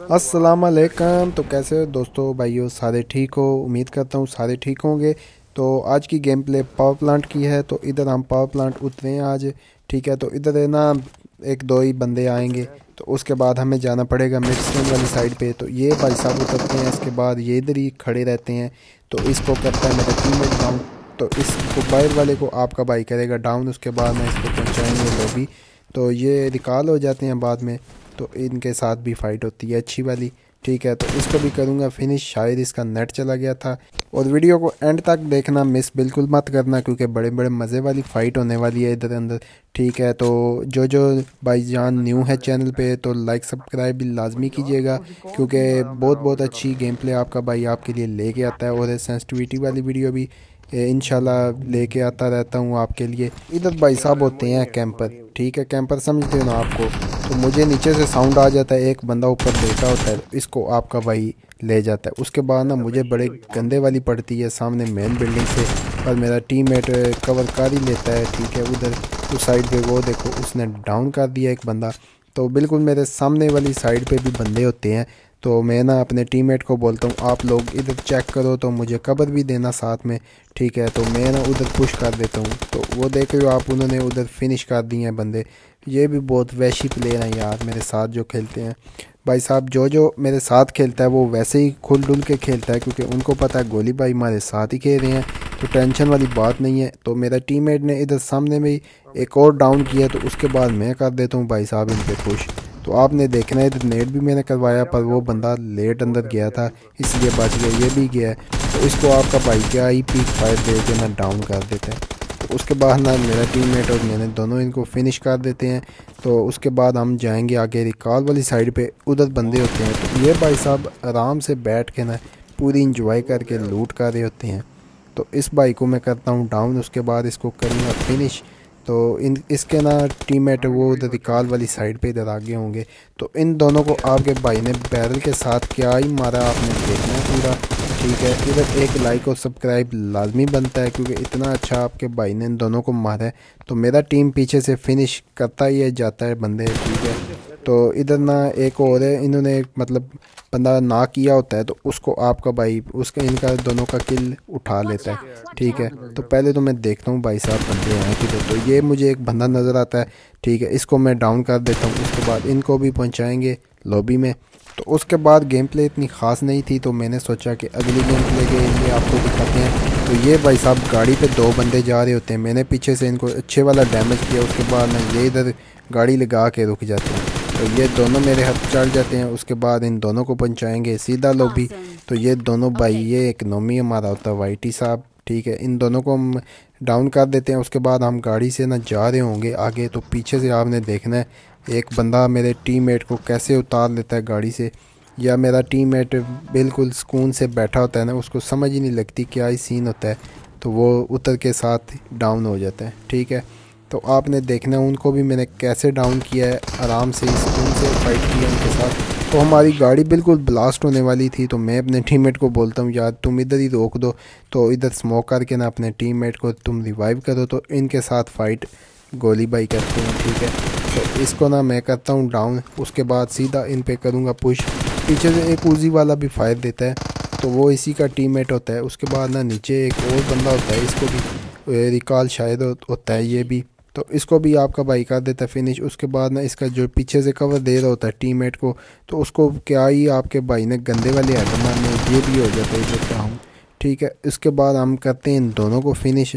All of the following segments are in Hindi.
अस्सलाम वालेकुम। तो कैसे हो दोस्तों, भाइयों, सारे ठीक हो? उम्मीद करता हूँ सारे ठीक होंगे। तो आज की गेम प्ले पावर प्लांट की है। तो इधर हम पावर प्लांट उतरे हैं आज। ठीक है, तो इधर है ना, एक दो ही बंदे आएंगे। तो उसके बाद हमें जाना पड़ेगा मिडस्टोन वाली साइड पे। तो ये भाई साहब उतरते हैं, इसके बाद ये इधर ही खड़े रहते हैं। तो इसको करता है मेरा टीममेट डाउन। तो इसको बाहर वाले को आपका भाई करेगा डाउन। उसके बाद में इसको पहुँचाएंगे लॉबी। तो ये रिकॉल हो जाते हैं बाद में। तो इनके साथ भी फाइट होती है अच्छी वाली। ठीक है, तो इसको भी करूँगा फिनिश। शायद इसका नेट चला गया था। और वीडियो को एंड तक देखना, मिस बिल्कुल मत करना, क्योंकि बड़े बड़े मज़े वाली फ़ाइट होने वाली है इधर अंदर। ठीक है, तो जो भाईजान न्यू है चैनल पे तो लाइक सब्सक्राइब भी लाजमी कीजिएगा, क्योंकि बहुत बहुत अच्छी गेम प्ले आपका भाई आपके लिए लेके आता है। और सेंसिटिविटी वाली वीडियो भी इंशाल्लाह लेके आता रहता हूँ आपके लिए। इधर भाई साहब होते हैं कैंपर। ठीक है, कैंपर समझते हो ना आपको। तो मुझे नीचे से साउंड आ जाता है, एक बंदा ऊपर लेटा होता है, इसको आपका भाई ले जाता है। उसके बाद ना मुझे बड़े गंदे वाली पड़ती है सामने मेन बिल्डिंग से, पर मेरा टीममेट कवर कर ही लेता है। ठीक है, उधर उस साइड पे वो देखो, उसने डाउन कर दिया एक बंदा। तो बिल्कुल मेरे सामने वाली साइड पे भी बंदे होते हैं। तो मैं ना अपने टीममेट को बोलता हूँ आप लोग इधर चेक करो, तो मुझे कवर भी देना साथ में। ठीक है, तो मैं ना उधर पुश कर देता हूँ। तो वो देख रहे हो आप, उन्होंने उधर फिनिश कर दिए हैं बंदे। ये भी बहुत वैशी प्लेयर हैं यार मेरे साथ जो खेलते हैं। भाई साहब जो मेरे साथ खेलता है वो वैसे ही खुल डुल के खेलता है, क्योंकि उनको पता है गोली भाई हमारे साथ ही खेल रहे हैं, तो टेंशन वाली बात नहीं है। तो मेरा टीममेट ने इधर सामने में ही एक और डाउन किया, तो उसके बाद मैं कर देता हूँ भाई साहब इन पे पुश। तो आपने देखना है इधर नेट भी मैंने करवाया, पर वो बंदा लेट अंदर गया था इसलिए बच गया, ये भी गया है। तो इसको आपका भाई क्या ही पीक फायर दे के ना डाउन कर देते हैं। तो उसके बाद ना मेरा टीममेट और मैंने दोनों इनको फिनिश कर देते हैं। तो उसके बाद हम जाएंगे आगे रिकॉल वाली साइड पे, उधर बंदे होते हैं। तो ये भाई साहब आराम से बैठ के ना पूरी इंजॉय करके लूट कर रहे होते हैं। तो इस भाई को मैं करता हूँ डाउन, उसके बाद इसको करूँगा फिनिश। तो इन इसके ना टीममेट वो उधर रिकॉल वाली साइड पे इधर आगे होंगे। तो इन दोनों को आपके भाई ने बैरल के साथ क्या ही मारा आपने देखना है पूरा। ठीक है, इधर एक लाइक और सब्सक्राइब लाजमी बनता है, क्योंकि इतना अच्छा आपके भाई ने इन दोनों को मारा है। तो मेरा टीम पीछे से फिनिश करता ही है जाता है बंदे। ठीक है, तो इधर ना एक और है, इन्होंने मतलब बंदा ना किया होता है, तो उसको आपका भाई उसका इनका दोनों का किल उठा लेता है। ठीक है, तो पहले तो मैं देखता हूँ भाई साहब बंदे हैं किधर। तो ये मुझे एक बंदा नज़र आता है। ठीक है, इसको मैं डाउन कर देता हूँ। उसके बाद इनको भी पहुँचाएँगे लॉबी में। तो उसके बाद गेम प्ले इतनी ख़ास नहीं थी, तो मैंने सोचा कि अगली गेम प्ले के लिए आपको दिखाते हैं। तो ये भाई साहब गाड़ी पे दो बंदे जा रहे होते हैं, मैंने पीछे से इनको अच्छे वाला डैमेज किया। उसके बाद ना ये इधर गाड़ी लगा के रुक जाते हैं। तो ये दोनों मेरे हाथ चढ़ जाते हैं। उसके बाद इन दोनों को पहुंचाएंगे सीधा लॉबी। तो ये दोनों भाई, ये एक नोमी हमारा होता है वाईटी साहब। ठीक है, इन दोनों को हम डाउन कर देते हैं। उसके बाद हम गाड़ी से ना जा रहे होंगे आगे। तो पीछे से आपने देखना है एक बंदा मेरे टीममेट को कैसे उतार लेता है गाड़ी से, या मेरा टीममेट बिल्कुल सुकून से बैठा होता है ना, उसको समझ ही नहीं लगती क्या ही सीन होता है, तो वो उतर के साथ डाउन हो जाता है। ठीक है, तो आपने देखना है उनको भी मैंने कैसे डाउन किया है, आराम से सुकून से फाइट किया उनके साथ। तो हमारी गाड़ी बिल्कुल ब्लास्ट होने वाली थी, तो मैं अपने टीममेट को बोलता हूँ यार तुम इधर ही रोक दो। तो इधर स्मोक करके ना अपने टीममेट को तुम रिवाइव करो। तो इनके साथ फाइट गोली बाई करते हैं। ठीक है, तो इसको ना मैं करता हूँ डाउन। उसके बाद सीधा इन पे करूँगा पुश। पीछे से एक उजी वाला भी फायर देता है, तो वो इसी का टीममेट होता है। उसके बाद ना नीचे एक और बंदा होता है, इसको भी रिकॉल शायद होता है ये भी। तो इसको भी आपका भाई कर देता है फिनिश। उसके बाद ना इसका जो पीछे से कवर दे रहा होता है टीममेट को, तो उसको क्या ही आपके भाई ने गंदे वाले हेड मारने, ये भी हो जाता है इधर का हूँ। ठीक है, इसके बाद हम करते हैं इन दोनों को फिनिश।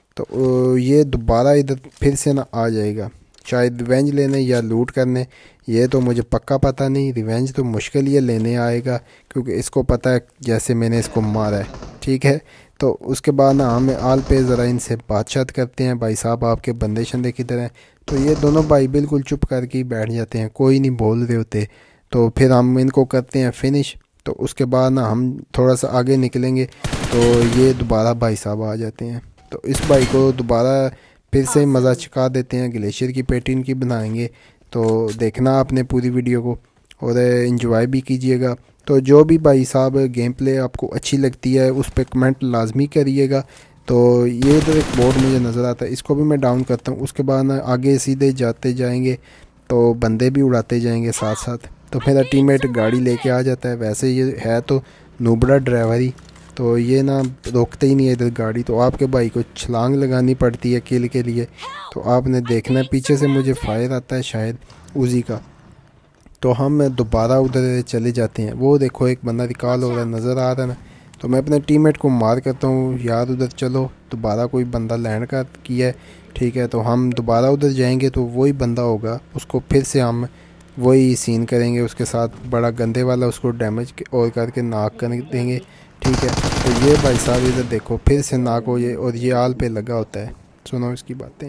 तो ये दोबारा इधर फिर से ना आ जाएगा, शायद रिवेंज लेने या लूट करने, ये तो मुझे पक्का पता नहीं। रिवेंज तो मुश्किल ये लेने आएगा, क्योंकि इसको पता है जैसे मैंने इसको मारा है। ठीक है, तो उसके बाद ना हम आल पे ज़रा इनसे बातचीत करते हैं, भाई साहब आपके बंदे शंदे किधर हैं। तो ये दोनों भाई बिल्कुल चुप करके ही बैठ जाते हैं, कोई नहीं बोल रहे होते। तो फिर हम इनको करते हैं फिनिश। तो उसके बाद ना हम थोड़ा सा आगे निकलेंगे, तो ये दोबारा भाई साहब आ जाते हैं। तो इस भाई को दोबारा फिर से मज़ा चखा देते हैं, ग्लेशियर की पेटी इनकी बनाएंगे। तो देखना आपने पूरी वीडियो को और इन्जॉय भी कीजिएगा। तो जो भी भाई साहब गेम प्ले आपको अच्छी लगती है उस पर कमेंट लाजमी करिएगा। तो ये तो एक बोर्ड मुझे नज़र आता है, इसको भी मैं डाउन करता हूँ। उसके बाद आगे सीधे जाते जाएंगे, तो बंदे भी उड़ाते जाएंगे साथ साथ। तो मेरा टीममेट गाड़ी लेके आ जाता है। वैसे ये है तो नूबड़ा ड्राइवर ही, तो ये ना रोकते ही नहीं है इधर गाड़ी, तो आपके भाई को छलांग लगानी पड़ती है किल के लिए। तो आपने देखना है पीछे से मुझे फायर आता है शायद उजी का, तो हम दोबारा उधर चले जाते हैं। वो देखो एक बंदा रिकॉल हो रहा है, नज़र आ रहा है ना, तो मैं अपने टीममेट को मार करता हूँ, यार उधर चलो, दोबारा कोई बंदा लैंड का किया है। ठीक है, तो हम दोबारा उधर जाएंगे तो वही बंदा होगा, उसको फिर से हम वही सीन करेंगे उसके साथ, बड़ा गंदे वाला उसको डैमेज और करके नाक कर देंगे। ठीक है, तो ये भाई साहब इधर देखो फिर से नाक हो ये, और ये आल पे लगा होता है। सुनो इसकी बातें।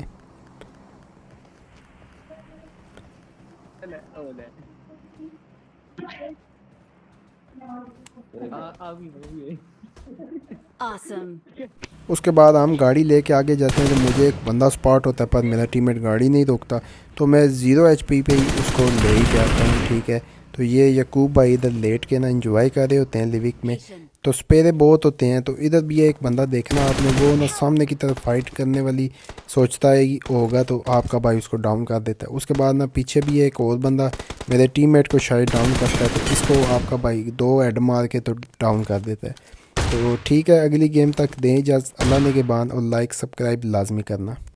Awesome. उसके बाद हम गाड़ी लेके आगे जाते हैं, तो मुझे एक बंदा स्पॉट होता है पर मेरा टीममेट गाड़ी नहीं रोकता, तो मैं 0 HP पे ही उसको ले ही जाता हूँ। ठीक है, तो ये यकूब भाई इधर लेट के ना एंजॉय कर रहे होते हैं लिविक में, तो स्पेरे बहुत होते हैं। तो इधर भी एक बंदा देखना आपने, वो ना सामने की तरफ फाइट करने वाली सोचता है होगा, तो आपका भाई उसको डाउन कर देता है। उसके बाद ना पीछे भी एक और बंदा मेरे टीममेट को शायद डाउन करता है, तो इसको आपका भाई 2 हेड मार के तो डाउन कर देता है। तो ठीक है, अगली गेम तक दें इजाज़त, अल्लाह ने के बाद, और लाइक सब्सक्राइब लाजमी करना।